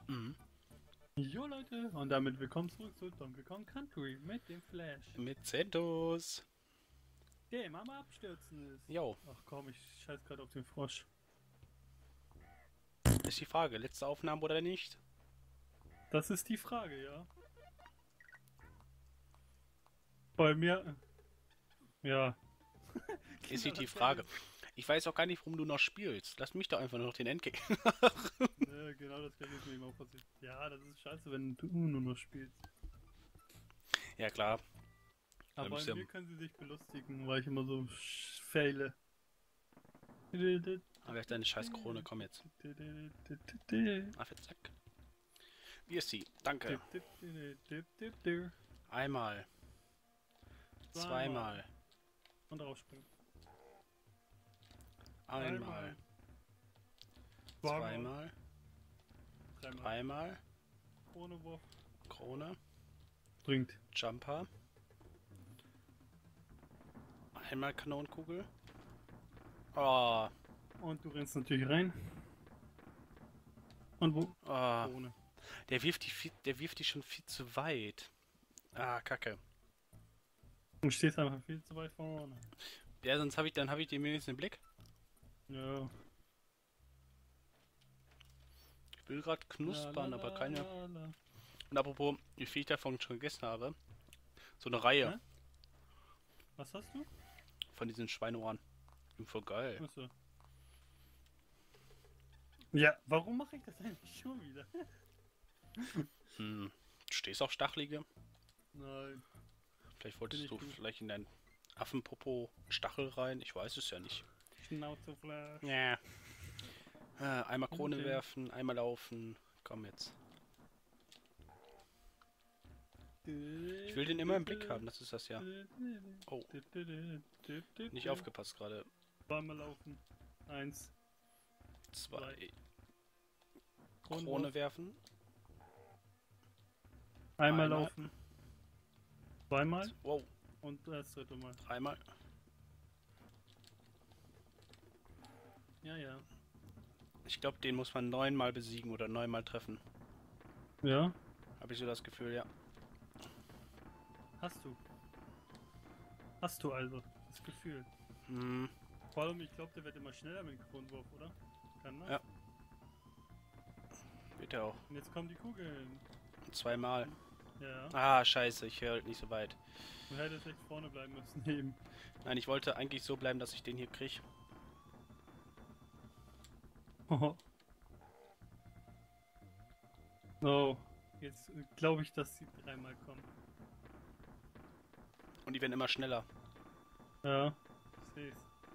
Mhm. Jo Leute, und damit willkommen zurück zu Donkey Kong Country mit dem Flash, Mit Zentos. der immer am Abstürzen ist. Jo, Ach komm, ich scheiß gerade auf den Frosch. ist die Frage, letzte Aufnahme oder nicht? Das ist die Frage, ja. Bei mir, ja. Ist Genau nicht die das Frage. gleiche. Ich weiß auch gar nicht, warum du noch spielst. Lass mich doch einfach nur noch den Endgegner. Genau das gleiche ist mir immer passiert. Ja, das ist scheiße, wenn du nur noch spielst. Ja klar. Aber Dann bei bist du mir können sie sich belustigen, weil ich immer so faile. aber jetzt deine scheiß Krone, komm jetzt. Affe, zack. Wie ist sie? Danke. Einmal. Zweimal. Und rausspringen. Einmal. Zweimal. Dreimal. Ohne Wurf. Krone. Bringt. Jumper. Einmal Kanonenkugel. Oh. Und du rennst natürlich rein. Und wo? Oh. Ohne. Der wirft die schon viel zu weit. Ah, Kacke. Du stehst einfach viel zu weit vorne. Ja, sonst habe ich den wenigstens im Blick. Ja. Ich will gerade knuspern, aber keine. La. Und apropos, wie viel ich davon schon gegessen habe. So eine Reihe Hä? Was hast du? von diesen Schweineohren. Sind voll geil. Achso. Ja, warum mache ich das eigentlich schon wieder? Hm. Du stehst auf Stachelige? Nein. Vielleicht Bin wolltest ich du gut. vielleicht in dein Affenpopo einen Stachel rein? Ich weiß es ja nicht. Schnauzeflash. Ja. Einmal Krone Okay. werfen, einmal laufen. Komm jetzt. Ich will den immer im Blick haben, das ist das ja. Oh, nicht aufgepasst gerade. Zweimal laufen. 1. 2. Kronwurf. Krone werfen. Einmal Einmal. laufen. Zweimal. Wow. Und das dritte Mal. Dreimal. Ja, ja. Ich glaube, den muss man 9-mal besiegen oder 9-mal treffen. Ja. Habe ich so das Gefühl, ja. Hast du. Hast du also. Das Gefühl. Hm. Vor allem, ich glaube, der wird immer schneller mit dem Kronwurf, oder? Kann das? Ja. Wird ja auch. Und jetzt kommen die Kugeln. 2-mal. Ja. Ah, scheiße, ich höre halt nicht so weit. Du hättest echt vorne bleiben müssen eben. Nein, ich wollte eigentlich so bleiben, dass ich den hier kriege. Oh. Jetzt glaube ich, dass sie dreimal kommen. Und die werden immer schneller. Ja. Ich seh's.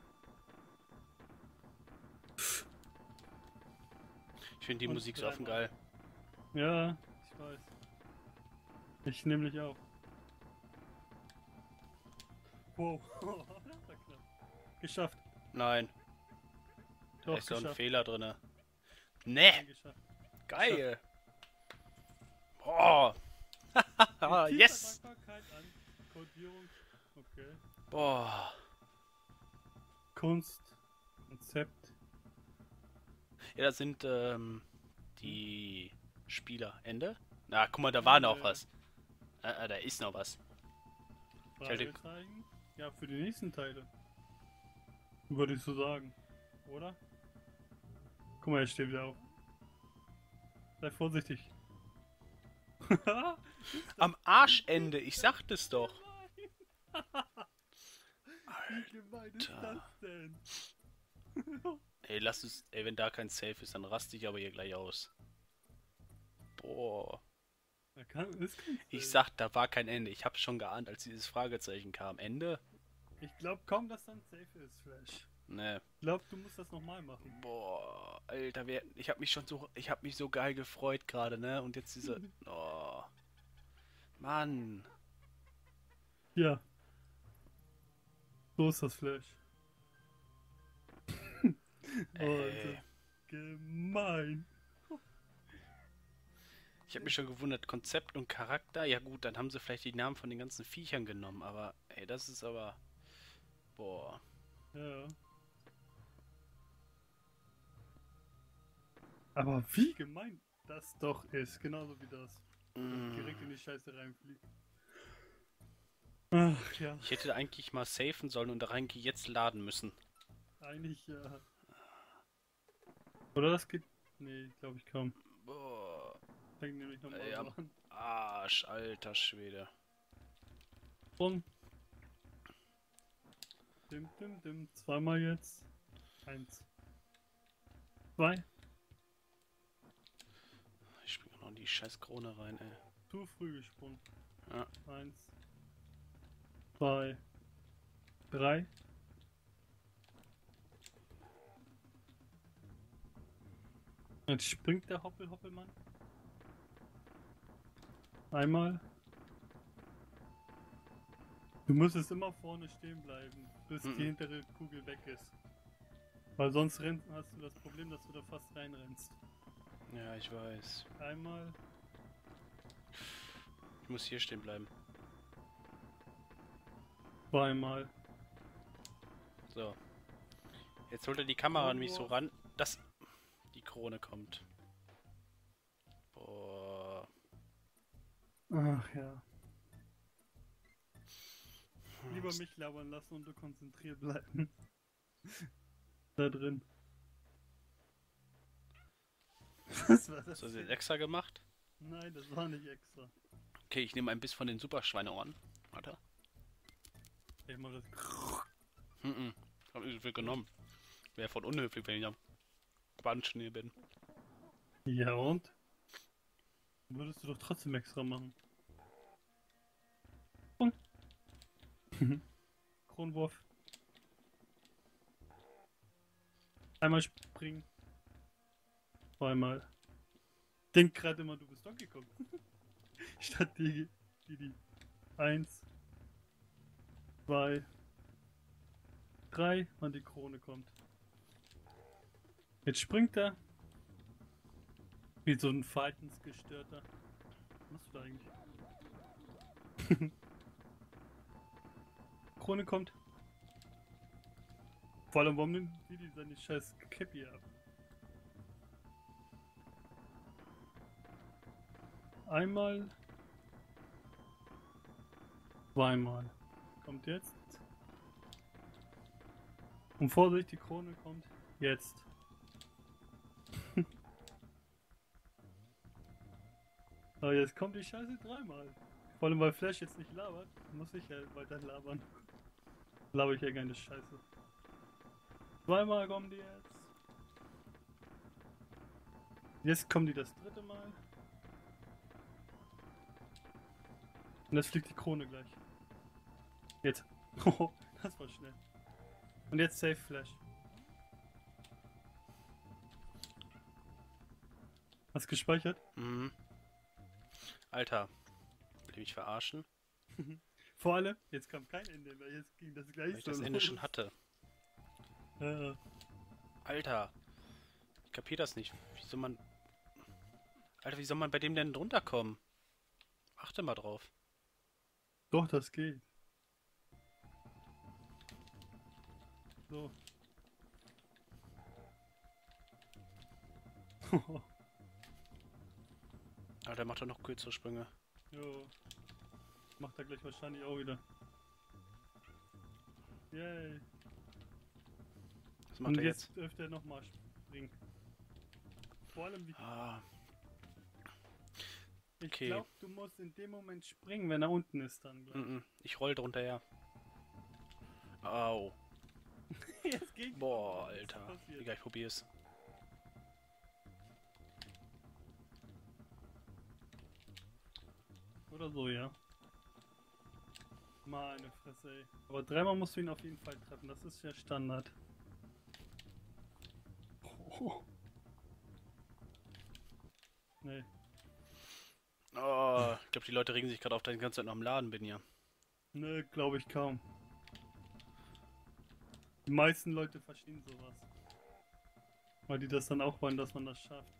Ich finde die Und Musik so offen dreimal. geil. Ja, ich weiß. Ich nämlich auch. Wow. Das war knapp. Geschafft. Nein, da Doch, ist so ein geschafft. Fehler drin. Nein, Ne, geschafft. geil. Oh. Mit tiefer Yes. Dankbarkeit an Kodierung. Okay. Boah. Kunst. Konzept. Ja, das sind die Spieler. Ende? Na, guck mal, da war noch was. Da ist noch was. Fragezeichen. Ja, für die nächsten Teile. Würde ich so sagen. Oder? Guck mal, er steht wieder auf. Sei vorsichtig. Am Arschende, ich sagte es doch. Wie gemein ist Alter. das denn? Ey, lass es. Ey, wenn da kein Safe ist, dann raste ich aber hier gleich aus. Boah. Ist kein Ich Safe. sag, da war kein Ende. Ich hab's schon geahnt, als dieses Fragezeichen kam. Ende? Ich glaube kaum, dass dann safe ist, Flash. Ne. Ich glaube, du musst das nochmal machen. Boah, Alter, ich hab mich so geil gefreut gerade, ne? Und jetzt diese. Oh. Mann. Ja. So ist das, Flash. Oh, Ey. das ist gemein. Ich hab mich schon gewundert, Konzept und Charakter. Ja gut, dann haben sie vielleicht die Namen von den ganzen Viechern genommen, aber ey, das ist aber. Boah. Ja. Aber wie gemein. das doch ist. Genauso wie das. Mm. Direkt in die Scheiße reinfliegt. Ach ja, Ich hätte eigentlich mal safen sollen und eigentlich jetzt laden müssen. eigentlich ja. Oder das geht. Nee, glaube ich kaum. Boah. Fängt nämlich nochmal Ja, so an. Arsch, alter Schwede. Und. Dim. Zweimal jetzt. 1. 2. Ich springe noch in die scheiß Krone rein, ey. Zu früh gesprungen. Ja. 1. 2. 3. Jetzt springt der Hoppelmann. Einmal. Du müsstest immer vorne stehen bleiben, bis die hintere Kugel weg ist. Weil sonst hast du das Problem, dass du da fast reinrennst. Ja, ich weiß. Einmal. Ich muss hier stehen bleiben. Zweimal. So. Jetzt holt er die Kamera an mich so ran, dass die Krone kommt. Boah. Ach ja. Lieber mich labern lassen und du konzentriert bleiben. Da drin. Was war das? Hast du das jetzt extra gemacht? Nein, das war nicht extra. Okay, ich nehme ein Biss von den Superschweineohren. Warte. Ich mach das. Hab ich so viel genommen. Wäre voll unhöflich, wenn ich am Quatschen hier bin. Ja und? Würdest du doch trotzdem extra machen. Und? Kronwurf. Einmal springen. Zweimal. Denk gerade immer, du bist Donkey Kong. Statt die. 1, 2, 3 und die Krone kommt. Jetzt springt er. Wie so ein Verhaltensgestörter. Was machst du da eigentlich? Krone kommt. Vor allem, warum nimmt die seine scheiß Cappy ab? Einmal. Zweimal. Kommt jetzt. Und Vorsicht, die Krone kommt jetzt. Aber jetzt kommt die Scheiße dreimal. Vor allem, weil Flash jetzt nicht labert, muss ich ja weiter labern. Laber ich ja gerne Scheiße. Zweimal kommen die jetzt. Jetzt kommen die das dritte Mal. Und jetzt fliegt die Krone gleich. Jetzt. Oh, das war schnell. Und jetzt Safe Flash. Hast gespeichert? Mhm. Alter. Will ich mich verarschen? Vor allem, jetzt kam kein Ende, weil jetzt ging das gleich Weil ich so das los. Ende schon hatte. Alter. Ich kapier das nicht. Wie soll man... Alter, wie soll man bei dem denn drunter kommen? Achte mal drauf. Doch, das geht. So. Alter, macht doch noch kürzere Sprünge. Jo. Macht er gleich wahrscheinlich auch wieder. Yay. Was macht Und er jetzt jetzt? dürfte er nochmal springen. Vor allem wie... Ah, Ich okay. glaube, du musst in dem Moment springen, wenn er unten ist dann gleich. Ich roll drunter her. Au. Jetzt geht Boah, was ist Alter. passiert? Digga, ich probier's. Oder so, ja. Meine Fresse, ey. Aber dreimal musst du ihn auf jeden Fall treffen, das ist ja Standard. Oh. Nee. Oh, ich glaube, die Leute regen sich gerade auf, dass ich die ganze Zeit noch am Laden bin hier. Ne, glaube ich kaum. Die meisten Leute verstehen sowas. Weil die das dann auch wollen, dass man das schafft.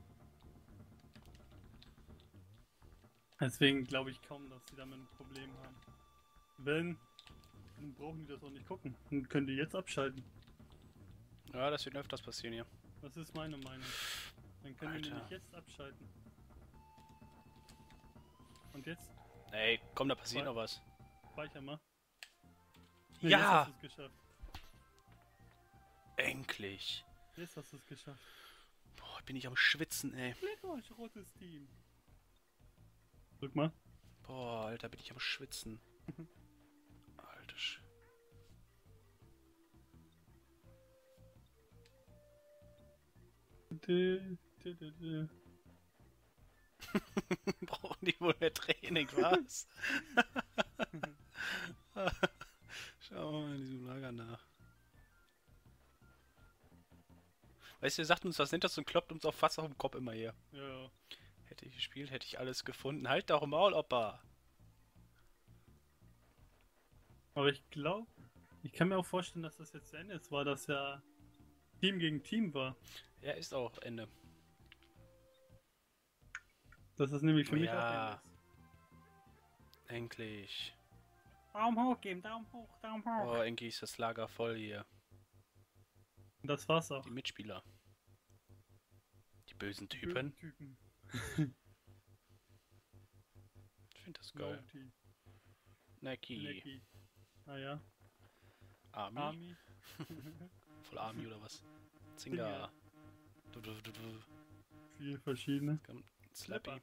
Deswegen glaube ich kaum, dass die damit ein Problem haben. Wenn, dann brauchen die das auch nicht gucken. Dann können die jetzt abschalten. Ja, das wird öfters passieren hier. Das ist meine Meinung. Dann können wir Alter. nämlich jetzt abschalten. Und jetzt Ey, komm, da passiert noch was. speicher mal. Nee, jetzt Ja! hast du es geschafft. Endlich! Jetzt hast du es geschafft. Boah, bin ich am Schwitzen, ey. Glückwunsch, rotes Team. Drück mal. Boah, Alter, bin ich am Schwitzen. Alter Sch... Brauchen die wohl mehr Training, was? Schau mal in diesem Lager nach. Weißt du, ihr sagt uns das nicht, das und kloppt uns auf Wasser auf dem Kopf immer hier. Ja. Hätte ich gespielt, hätte ich alles gefunden. Halt doch Maul, Opa! Aber ich glaube, ich kann mir auch vorstellen, dass das jetzt zu Ende ist, weil das ja Team gegen Team war. Ja, ist auch Ende. Das ist nämlich für mich auch Ja. Ende ist. Endlich. Daumen hoch geben, Daumen hoch, Daumen hoch. Oh, endlich ist das Lager voll hier. Und das war's auch. Die Mitspieler. Die bösen Typen. Typen. Ich finde das geil. Naughty. Nike. Lecky. Ah ja. Army. Army. Voll Army oder was? Zinger. Dinger. Vier verschiedene. Slappy.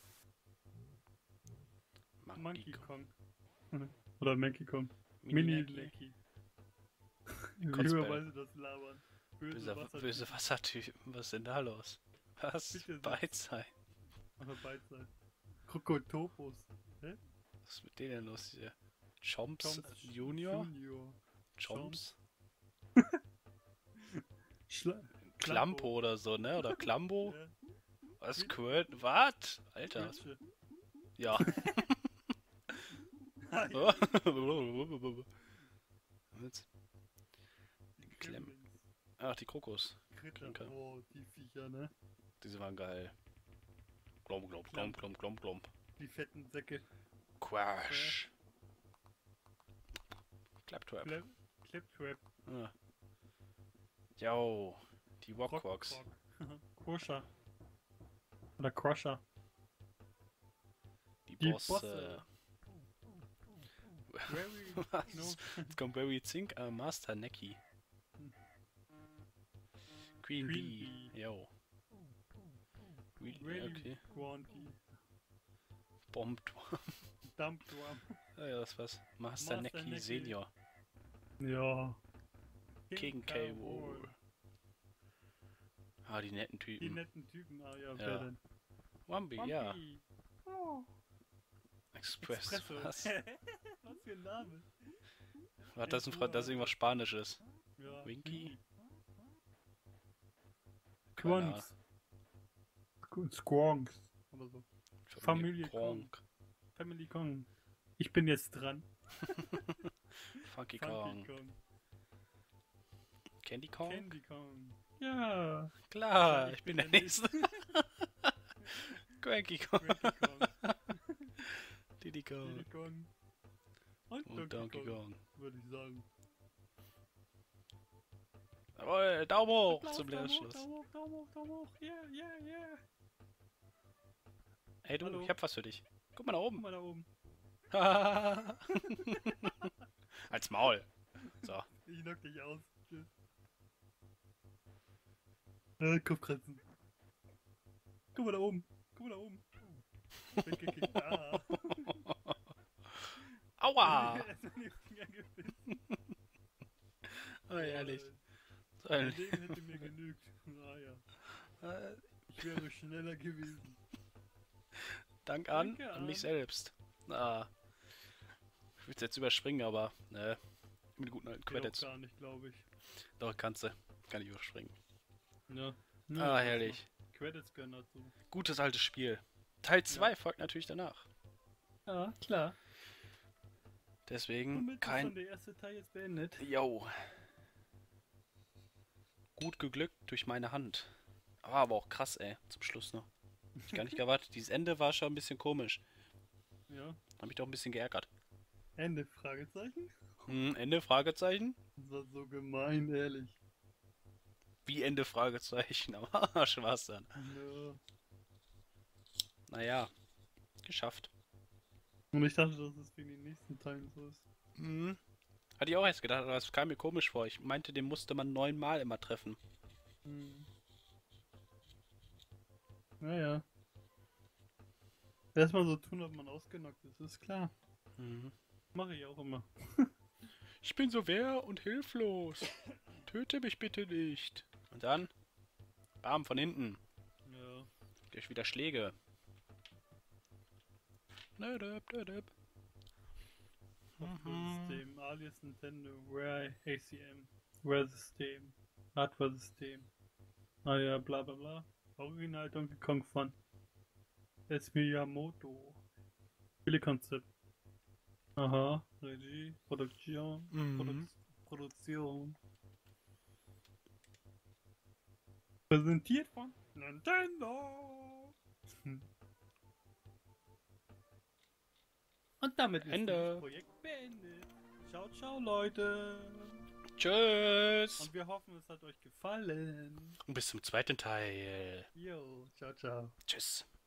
Monkey Kong. Oder Monkey Kong. Mini Mini Lecky. Wie Kotzbell. überweise das labern. Böse Wassertypen. Was ist denn da los? Was? Bitte sag- Beidsei. Aber Beidzeit. Krokotopus. Hä? Was ist mit denen denn los hier? Chomps Chomps Junior? Junior. Chomps? Schla Klampo oder so, ne? Oder Klambo? Ja. Was? Squirt? Was? Alter. Was? Quitsche. Ja. Nein. Jetzt. Die Klemm. Gremlins. Ach, die Krokos. Kritter. Klinker. Oh, die Viecher, ne? Diese waren geil. Glomp, glomp, glomp, glomp, glomp, glomp. Die fetten Säcke. Quash. Claptrap. Claptrap. Ah. Yo. Die Wok-Woks. Crusher. Oder Crusher. Die Die Bosse. Bosse. Very Was? no. Jetzt kommt Barry Zink, Master Neki. Queen Bee. Bee. Yo. Very Okay. Quanti. Bomb. Dump Drum. Ah, ja, das war's. Master Master Neki Neki. Senior. Ja. King K. Rool. Ah, die netten Die Typen. netten Typen, ah ja, Ja. wer denn? Wambi, ja. Wampi. Oh. Express. Espresso. Was? Was für ein Name. War das, das ist irgendwas Spanisches? Ja. Winky? Quonks. Squonks. Oder so. Familie Kronk. Family Kong. Ich bin jetzt dran. Funky Funky Kong. Kong. Candy Kong? Candy Kong. Ja. Klar, Ja, ich bin der der Nächste. Cranky Kong. Cranky Kong. Diddy Kong. Diddy Kong. Und Und Donkey Kong. würde ich sagen. Jawohl, Daumen hoch Applaus, zum Daumen hoch, Schluss. Daumen hoch, Daumen hoch, Daumen hoch. Yeah, yeah, yeah. Hey du, Hallo. ich hab was für dich. Guck mal da Guck oben. mal da oben. Als Maul. So. Ich knock dich aus. Tschüss. Kopfkratzen. Guck mal da oben. Guck mal da oben. Weggekickt. Ah. Aua! Erstmal die Finger gebissen. Oh, ehrlich. So Mein ein- Leben hätte mir genügt. Ah ja. Ich wäre schneller gewesen. Dank an, Danke an mich an. selbst. Ah. Ich würde jetzt überspringen, aber ne. Mit den guten alten Geht auch Credits. gar nicht, glaube ich. Doch, kannst du. Kann ich überspringen. Ja. Ah, herrlich. Credits gehören dazu. Gutes altes Spiel. Teil 2 folgt natürlich danach. Ja, klar. Deswegen Womit ist kein. dann der erste Teil jetzt beendet? Yo. Gut geglückt durch meine Hand. Aber auch krass, ey. Zum Schluss noch. Hab ich gar nicht erwartet. Dieses Ende war schon ein bisschen komisch. Ja. Hab mich doch ein bisschen geärgert. Ende? Fragezeichen? Ende? Fragezeichen? Das war so gemein, ehrlich. Wie Ende? Fragezeichen. Am Arsch war's dann. Ja. Naja, geschafft. Und ich dachte, dass es wegen den nächsten Teilen so ist. Mhm. Hatte ich auch erst gedacht, aber das kam mir komisch vor. Ich meinte, den musste man 9-mal immer treffen. Hm. Naja. Erstmal so tun, ob man ausgenockt ist klar. Mhm. Mache ich auch immer. Ich bin so wehr und hilflos. Töte mich bitte nicht. Und dann, bam, von hinten. Ja. Durch wieder Schläge. Nödöp, nödöp. Software-System, alias Nintendo, Rare ACM, Rare-System, Hardware-System. Ah ja, bla bla bla. Original Donkey Kong von S. Miyamoto. Spielekonzept. Aha, Regie, Produktion, Mhm. Produktion. Präsentiert von Nintendo. Und damit ist Ende. dieses Projekt beendet. Ciao, ciao, Leute. Tschüss. Und wir hoffen, es hat euch gefallen. Und bis zum zweiten Teil. Jo, ciao, ciao. Tschüss.